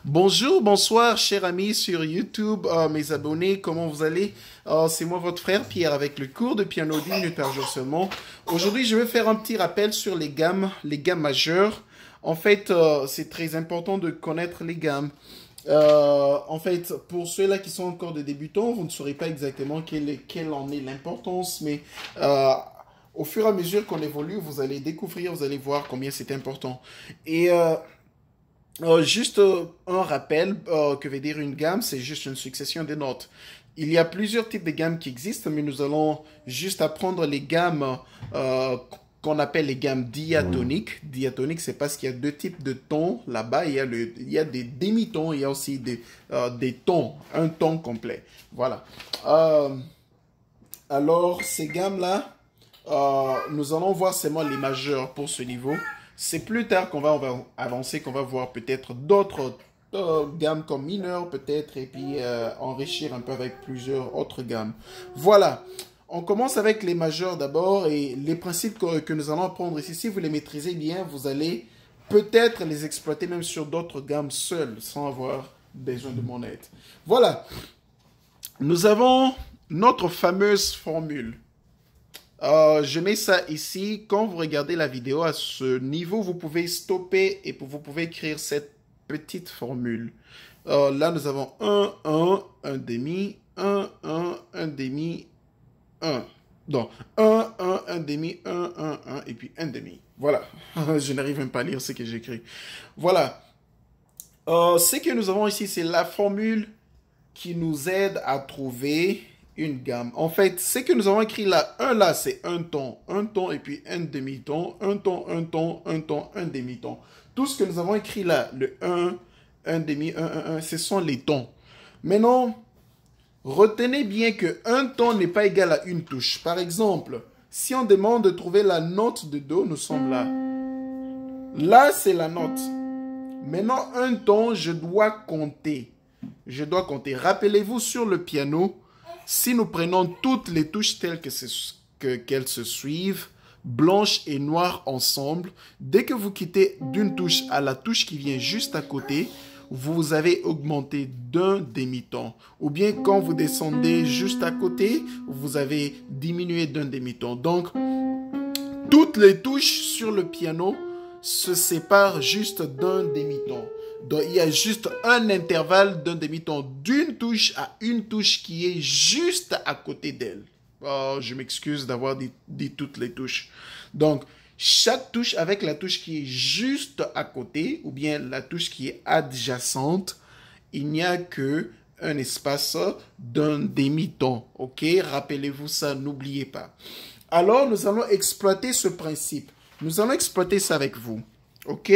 Bonjour, bonsoir, chers amis sur YouTube, mes abonnés, comment vous allez? C'est moi, votre frère Pierre, avec le cours de piano d'1 minute par jour seulement. Aujourd'hui, je vais faire un petit rappel sur les gammes majeures. En fait, c'est très important de connaître les gammes. En fait, pour ceux-là qui sont encore des débutants, vous ne saurez pas exactement quelle en est l'importance, mais au fur et à mesure qu'on évolue, vous allez découvrir, vous allez voir combien c'est important. Et juste un rappel, que veut dire une gamme, c'est juste une succession de notes. Il y a plusieurs types de gammes qui existent, mais nous allons juste apprendre les gammes qu'on appelle les gammes diatoniques. Diatonique, c'est parce qu'il y a deux types de tons là-bas. Il y a des demi-tons, il y a aussi des tons, un ton complet. Voilà. Alors, ces gammes-là, nous allons voir seulement les majeurs pour ce niveau. C'est plus tard qu'on va avancer, qu'on va voir peut-être d'autres gammes comme mineures peut-être, et puis enrichir un peu avec plusieurs autres gammes. Voilà, on commence avec les majeurs d'abord, et les principes que nous allons apprendre ici, si vous les maîtrisez bien, vous allez peut-être les exploiter même sur d'autres gammes seules, sans avoir besoin de mon aide. Voilà, nous avons notre fameuse formule. Je mets ça ici. Quand vous regardez la vidéo à ce niveau, vous pouvez stopper et vous pouvez écrire cette petite formule. Là, nous avons 1, 1, 1 demi, 1, 1, 1 demi, 1. Donc, 1, 1, 1 demi, 1, 1, 1 et puis 1 demi. Voilà. Je n'arrive même pas à lire ce que j'écris. Voilà. Ce que nous avons ici, c'est la formule qui nous aide à trouver une gamme. En fait, ce que nous avons écrit là, là, c'est un ton et puis un demi-ton, un ton, un ton, un ton, un demi-ton. Tout ce que nous avons écrit là, le 1 demi, 1, ce sont les tons. Maintenant, retenez bien que un ton n'est pas égal à une touche. Par exemple, si on demande de trouver la note de Do, nous sommes là. Là, c'est la note. Maintenant, un ton, je dois compter. Je dois compter. Rappelez-vous sur le piano, si nous prenons toutes les touches telles qu'elles se suivent, blanche et noire ensemble, dès que vous quittez d'une touche à la touche qui vient juste à côté, vous avez augmenté d'un demi-ton. Ou bien quand vous descendez juste à côté, vous avez diminué d'un demi-ton. Donc, toutes les touches sur le piano se séparent juste d'un demi-ton. Donc, il y a juste un intervalle d'un demi-ton d'une touche à une touche qui est juste à côté d'elle. Oh, je m'excuse d'avoir dit toutes les touches. Donc, chaque touche avec la touche qui est juste à côté, ou bien la touche qui est adjacente, il n'y a que un espace d'un demi-ton. Ok? Rappelez-vous ça, n'oubliez pas. Alors, nous allons exploiter ce principe. Nous allons exploiter ça avec vous. Ok?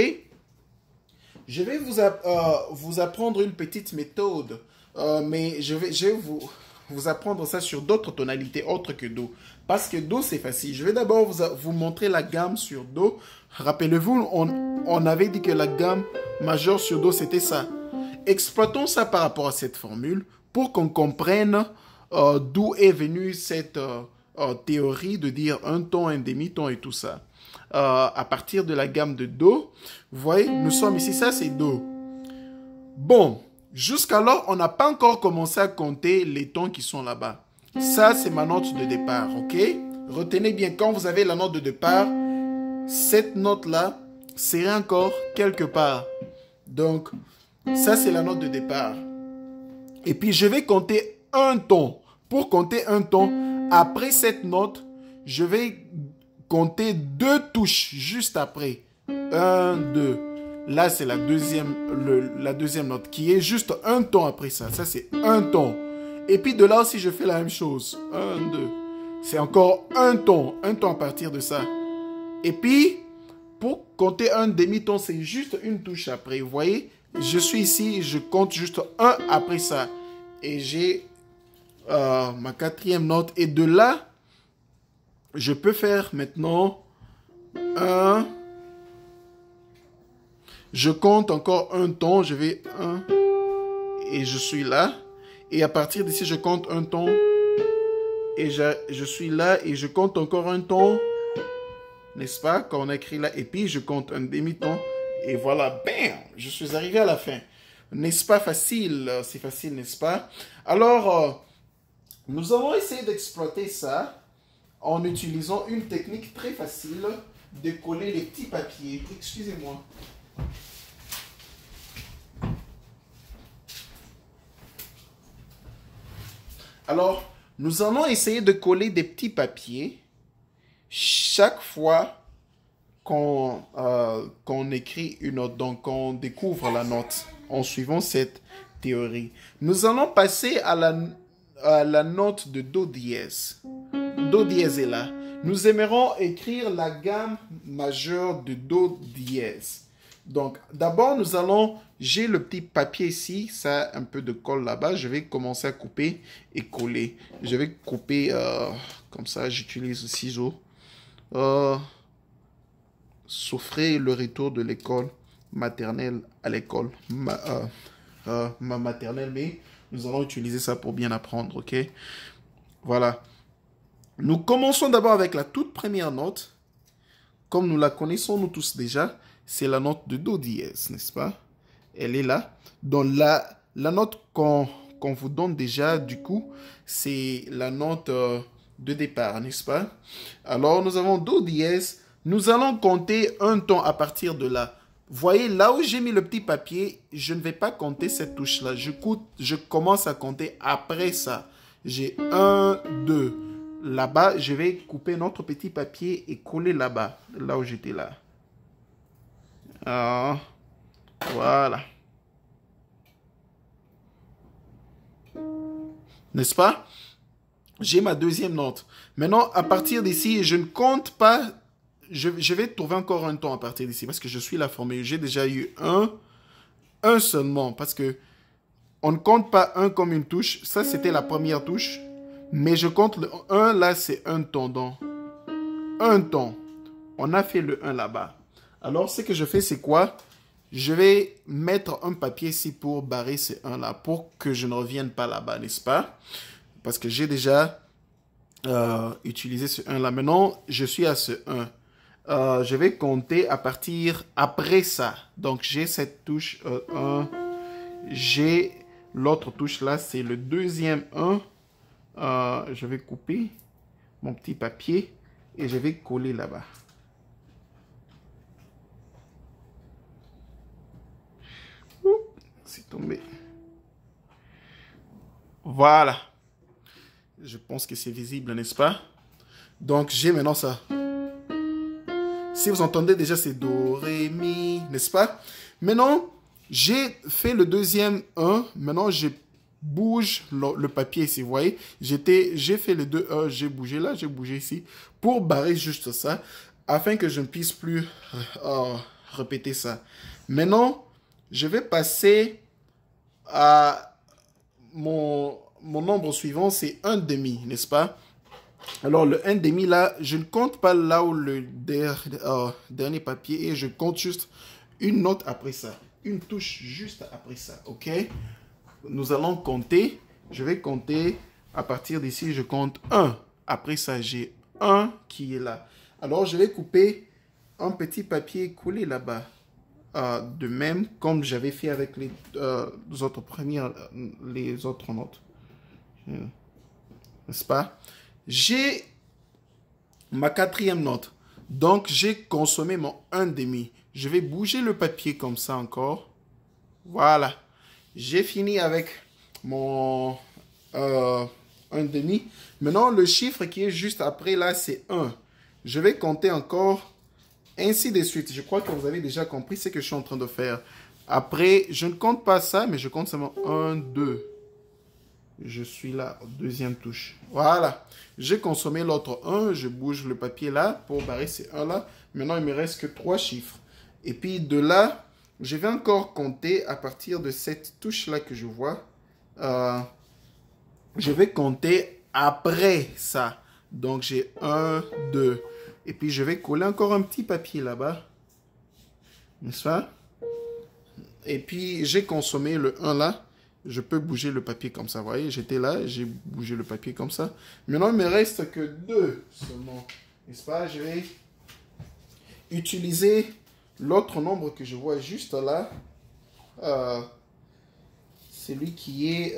Je vais vous apprendre une petite méthode, mais je vais vous apprendre ça sur d'autres tonalités autres que Do. Parce que Do, c'est facile. Je vais d'abord vous montrer la gamme sur Do. Rappelez-vous, on avait dit que la gamme majeure sur Do, c'était ça. Exploitons ça par rapport à cette formule pour qu'on comprenne d'où est venue cette théorie de dire un ton, un demi-ton et tout ça. À partir de la gamme de Do. Vous voyez, nous sommes ici, ça c'est Do. Bon, jusqu'alors, on n'a pas encore commencé à compter les tons qui sont là-bas. Ça, c'est ma note de départ, ok? Retenez bien, quand vous avez la note de départ, cette note-là serait encore quelque part. Donc, ça, c'est la note de départ. Et puis, je vais compter un ton. Pour compter un ton, après cette note, je vais compter deux touches juste après. 1, 2. Là, c'est la deuxième note qui est juste un ton après ça. Ça, c'est un ton. Et puis de là aussi, je fais la même chose. 1, 2. C'est encore un ton à partir de ça. Et puis, pour compter un demi-ton, c'est juste une touche après. Vous voyez, je suis ici, je compte juste un après ça. Et j'ai ma quatrième note. Et de là, je peux faire maintenant un. Je compte encore un ton. Je vais 1. Et je suis là. Et à partir d'ici, je compte un ton. Et je suis là. Et je compte encore un ton. N'est-ce pas? Quand on a écrit là. Et puis, je compte un demi-ton. Et voilà. Bam! Je suis arrivé à la fin. N'est-ce pas facile? C'est facile, n'est-ce pas? Alors, nous allons essayer d'exploiter ça en utilisant une technique très facile de coller les petits papiers. Excusez-moi. Alors, nous allons essayer de coller des petits papiers chaque fois qu'on écrit une note, donc on découvre la note en suivant cette théorie. Nous allons passer à la note de Do dièse. Do dièse est là. Nous aimerons écrire la gamme majeure de Do dièse. Donc, d'abord, j'ai le petit papier ici, ça a un peu de colle là-bas. Je vais commencer à couper et coller. Je vais couper comme ça, j'utilise le ciseau. Souffrez le retour de l'école maternelle à l'école maternelle, mais nous allons utiliser ça pour bien apprendre, ok? Voilà. Nous commençons d'abord avec la toute première note. Comme nous la connaissons nous tous déjà, c'est la note de Do dièse, n'est-ce pas? Elle est là. Donc la note qu'on vous donne déjà, du coup, c'est la note de départ, n'est-ce pas? Alors, nous avons Do dièse. Nous allons compter un ton à partir de là. Voyez, là où j'ai mis le petit papier, je ne vais pas compter cette touche-là. Je commence à compter après ça. J'ai 1, 2. Là-bas, je vais couper notre petit papier et coller là-bas, là où j'étais là. Ah, voilà. N'est-ce pas? J'ai ma deuxième note. Maintenant, à partir d'ici, je ne compte pas. Je vais trouver encore un ton à partir d'ici parce que je suis la formule. J'ai déjà eu un seulement parce que on ne compte pas un comme une touche. Ça, c'était la première touche. Mais je compte le 1, là, c'est un ton. Donc, un ton. On a fait le 1 là-bas. Alors, ce que je fais, c'est quoi? Je vais mettre un papier ici pour barrer ce 1 là, pour que je ne revienne pas là-bas, n'est-ce pas? Parce que j'ai déjà utilisé ce 1 là. Maintenant, je suis à ce 1. Je vais compter à partir après ça. Donc, j'ai cette touche 1. J'ai l'autre touche là, c'est le deuxième 1. Je vais couper mon petit papier et je vais coller là-bas. C'est tombé. Voilà. Je pense que c'est visible, n'est-ce pas? Donc, j'ai maintenant ça. Si vous entendez déjà, c'est Do, Ré, Mi, n'est-ce pas? Maintenant, j'ai fait le deuxième 1. Maintenant, je bouge le papier ici, vous voyez? J'ai fait le 2 1, j'ai bougé là, j'ai bougé ici, pour barrer juste ça, afin que je ne puisse plus répéter ça. Maintenant, je vais passer à mon nombre suivant, c'est 1 demi, n'est-ce pas? Alors, le 1 demi, là, je ne compte pas là où le dernier papier est. Je compte juste une note après ça. Une touche juste après ça, ok? Nous allons compter. Je vais compter à partir d'ici. Je compte 1. Après ça, j'ai 1 qui est là. Alors, je vais couper un petit papier collé là-bas. De même, comme j'avais fait avec les autres notes. N'est-ce pas? J'ai ma quatrième note. Donc, j'ai consommé mon 1 demi. Je vais bouger le papier comme ça encore. Voilà. J'ai fini avec mon 1 demi. Maintenant, le chiffre qui est juste après là, c'est 1. Je vais compter encore ainsi de suite. Je crois que vous avez déjà compris ce que je suis en train de faire. Après, je ne compte pas ça, mais je compte seulement 1, 2. Je suis là, deuxième touche. Voilà. J'ai consommé l'autre 1. Je bouge le papier là pour barrer ces 1 là. Maintenant, il me reste que 3 chiffres. Et puis de là, je vais encore compter à partir de cette touche là que je vois. Je vais compter après ça. Donc, j'ai 1, 2. Et puis, je vais coller encore un petit papier là-bas. N'est-ce pas? Et puis, j'ai consommé le 1 là. Je peux bouger le papier comme ça. Vous voyez, j'étais là, j'ai bougé le papier comme ça. Maintenant, il ne me reste que 2 seulement. N'est-ce pas? Je vais utiliser l'autre nombre que je vois juste là. celui qui est...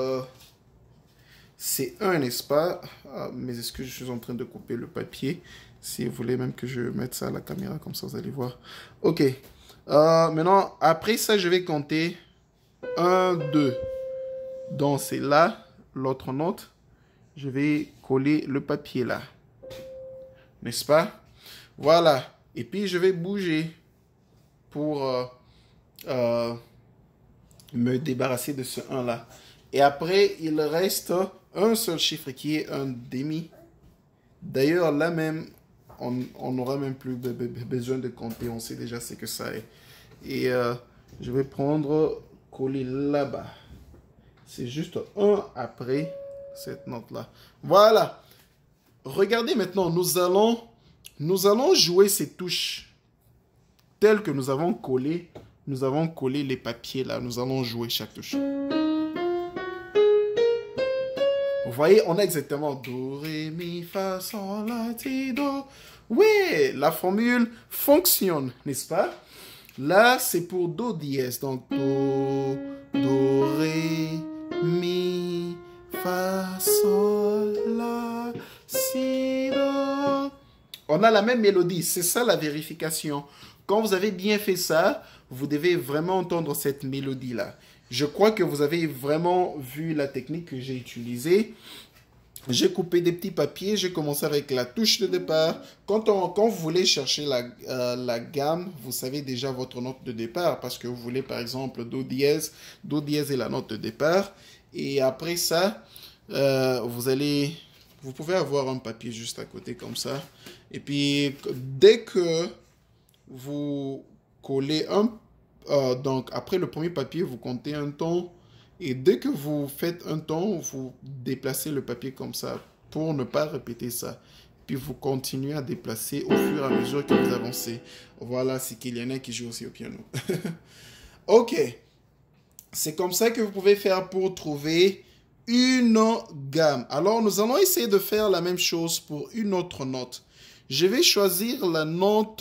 c'est un, n'est-ce pas? Ah, mais est-ce que je suis en train de couper le papier? Si vous voulez même que je mette ça à la caméra, comme ça vous allez voir. Ok. Maintenant, après ça, je vais compter 1, 2. Donc, c'est là, l'autre note. Je vais coller le papier là. N'est-ce pas? Voilà. Et puis, je vais bouger pour me débarrasser de ce 1 là. Et après, il reste un seul chiffre qui est un demi. D'ailleurs, là même, on n'aura même plus besoin de compter. On sait déjà ce que ça est. Et je vais prendre, coller là-bas. C'est juste un après cette note-là. Voilà. Regardez maintenant, nous allons jouer ces touches telles que nous avons collé. Nous avons collé les papiers là. Nous allons jouer chaque touche. Vous voyez, on a exactement Do, Ré, Mi, Fa, Sol, La, Ti, Do. Oui, la formule fonctionne, n'est-ce pas? Là, c'est pour Do dièse. Donc, Do, Ré, Mi, Fa, Sol, La, Si, Do. On a la même mélodie. C'est ça la vérification. Quand vous avez bien fait ça, vous devez vraiment entendre cette mélodie-là. Je crois que vous avez vraiment vu la technique que j'ai utilisée. J'ai coupé des petits papiers. J'ai commencé avec la touche de départ. Quand vous voulez chercher la gamme, vous savez déjà votre note de départ. Parce que vous voulez par exemple Do dièse. Do dièse est la note de départ. Et après ça, vous pouvez avoir un papier juste à côté comme ça. Et puis, dès que vous collez donc, après le premier papier, vous comptez un ton. Et dès que vous faites un ton, vous déplacez le papier comme ça pour ne pas répéter ça. Puis vous continuez à déplacer au fur et à mesure que vous avancez. Voilà, c'est qu'il y en a qui jouent aussi au piano. Ok. C'est comme ça que vous pouvez faire pour trouver une gamme. Alors, nous allons essayer de faire la même chose pour une autre note. Je vais choisir la note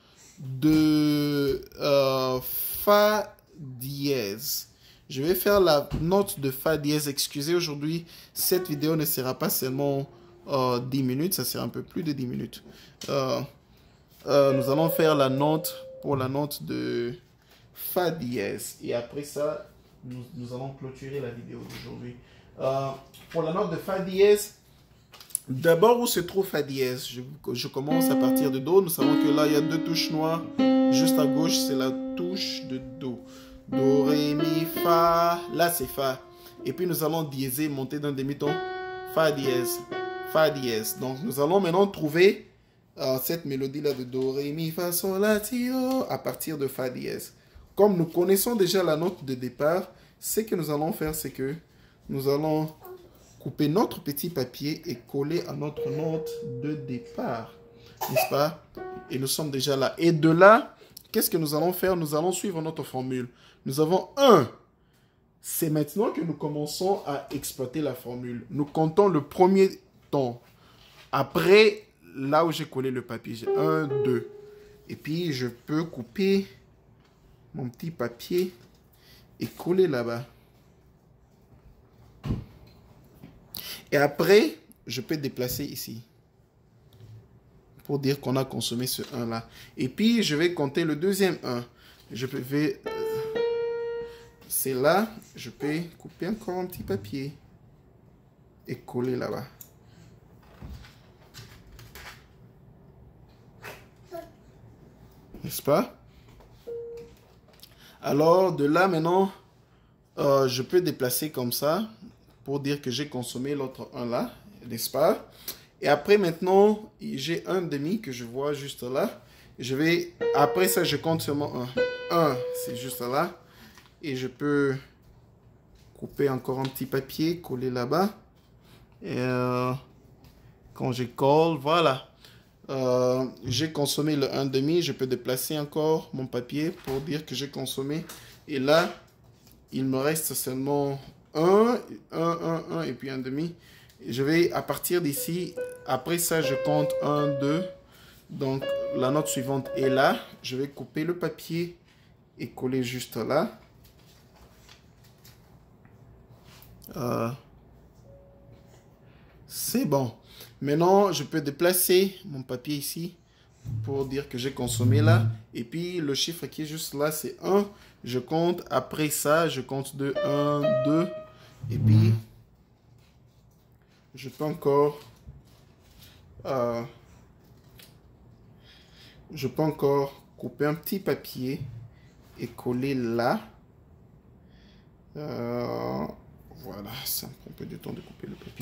de Fa dièse. Je vais faire la note de Fa dièse. Excusez, aujourd'hui, cette vidéo ne sera pas seulement 10 minutes, ça sera un peu plus de 10 minutes. Nous allons faire la note pour la note de Fa dièse. Et après ça, nous allons clôturer la vidéo d'aujourd'hui. Pour la note de Fa dièse, d'abord, où se trouve Fa dièse? Je commence à partir de Do. Nous savons que là, il y a deux touches noires. Juste à gauche, c'est la touche de Do. Do, Ré, Mi, Fa. Là, c'est Fa. Et puis, nous allons diéser, monter d'un demi-ton. Fa dièse. Fa dièse. Donc, nous allons maintenant trouver cette mélodie-là de Do, Ré, Mi, Fa, Sol, La, Ti, Do à partir de Fa dièse. Comme nous connaissons déjà la note de départ, ce que nous allons faire, c'est que nous allons couper notre petit papier et coller à notre note de départ. N'est-ce pas? Et nous sommes déjà là. Et de là, qu'est-ce que nous allons faire? Nous allons suivre notre formule. Nous avons 1. C'est maintenant que nous commençons à exploiter la formule. Nous comptons le premier ton. Après, là où j'ai collé le papier, j'ai 1, 2. Et puis, je peux couper mon petit papier et coller là-bas. Et après, je peux déplacer ici pour dire qu'on a consommé ce 1 là. Et puis, je vais compter le deuxième 1. C'est là, je peux couper encore un petit papier et coller là-bas. N'est-ce pas? Alors, de là, maintenant, je peux déplacer comme ça pour dire que j'ai consommé l'autre 1 là, n'est-ce pas? Et après, maintenant, j'ai un demi que je vois juste là. Après ça, je compte seulement 1. 1, c'est juste là. Et je peux couper encore un petit papier, coller là-bas. Et quand je colle, voilà. J'ai consommé le 1 demi. Je peux déplacer encore mon papier pour dire que j'ai consommé. Et là, il me reste seulement 1 et puis 1 demi. Je vais, à partir d'ici, après ça, je compte 1, 2. Donc, la note suivante est là. Je vais couper le papier et coller juste là. Euh, c'est bon. Maintenant, je peux déplacer mon papier ici pour dire que j'ai consommé là. Et puis, le chiffre qui est juste là, c'est 1. Je compte. Après ça, je compte de 1, 2. Et puis, je peux encore... je peux encore couper un petit papier et coller là. Voilà, ça me prend un peu de temps de couper le papier.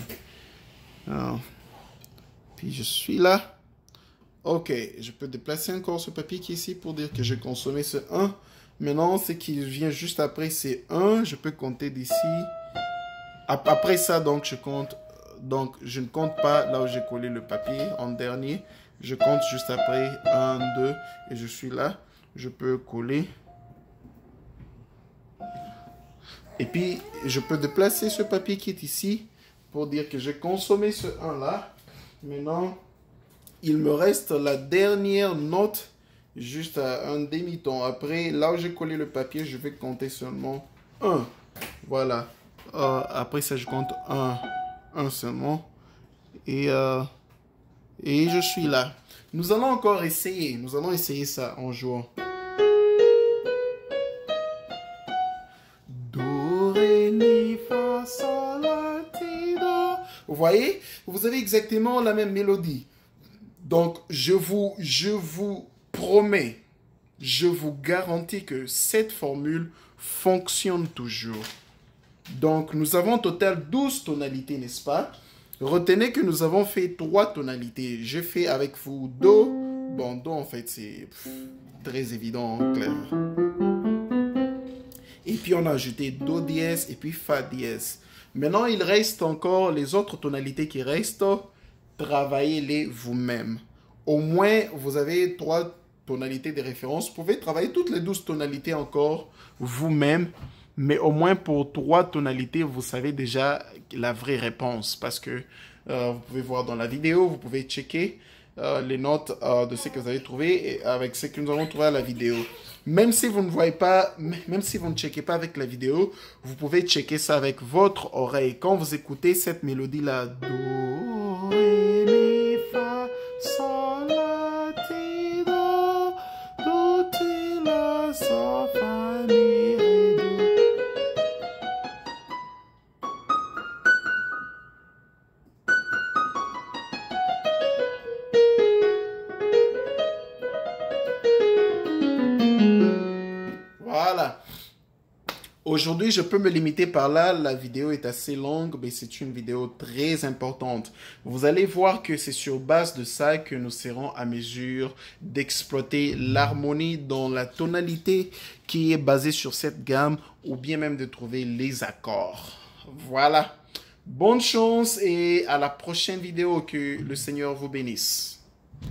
Puis je suis là. Ok, je peux déplacer encore ce papier qui est ici pour dire que j'ai consommé ce 1. Maintenant, ce qui vient juste après, c'est 1. Je peux compter d'ici. Après ça, donc, je compte. Donc, je ne compte pas là où j'ai collé le papier en dernier. Je compte juste après 1, 2. Et je suis là. Je peux coller. Et puis, je peux déplacer ce papier qui est ici pour dire que j'ai consommé ce 1 là. Maintenant, il me reste la dernière note juste à un demi-ton. Après, là où j'ai collé le papier, je vais compter seulement 1. Voilà. Après ça, je compte 1 seulement. Et je suis là. Nous allons encore essayer. Nous allons essayer ça en jouant. Do, ré, mi, fa, sol, la, ti, do. Vous voyez? Vous avez exactement la même mélodie. Donc, je vous promets, je vous garantis que cette formule fonctionne toujours. Donc, nous avons au total 12 tonalités, n'est-ce pas? Retenez que nous avons fait 3 tonalités. J'ai fait avec vous Do. Bon, Do, en fait, c'est très évident, clair. Et puis, on a ajouté Do dièse et puis Fa dièse. Maintenant, il reste encore les autres tonalités qui restent. Travaillez-les vous-même. Au moins, vous avez 3 tonalités de référence. Vous pouvez travailler toutes les 12 tonalités encore vous-même. Mais au moins pour 3 tonalités, vous savez déjà la vraie réponse. Parce que vous pouvez voir dans la vidéo, vous pouvez checker les notes de ce que vous avez trouvé et avec ce que nous avons trouvé à la vidéo. Même si vous ne voyez pas, même si vous ne checkez pas avec la vidéo, vous pouvez checker ça avec votre oreille. Quand vous écoutez cette mélodie-là, Do, ré, mi, fa, sol, la, ti, do, do, ti, la, sol, fa, mi, ré, do. Voilà. Aujourd'hui, je peux me limiter par là. La vidéo est assez longue, mais c'est une vidéo très importante. Vous allez voir que c'est sur base de ça que nous serons à mesure d'exploiter l'harmonie dans la tonalité qui est basée sur cette gamme ou bien même de trouver les accords. Voilà. Bonne chance et à la prochaine vidéo. Que le Seigneur vous bénisse.